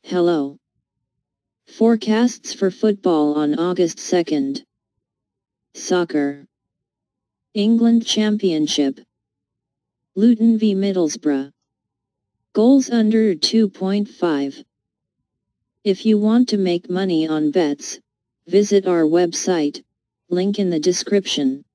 Hello. Forecasts for football on August 2nd. Soccer. England Championship. Luton v Middlesbrough. Goals under 2.5. If you want to make money on bets, visit our website, link in the description.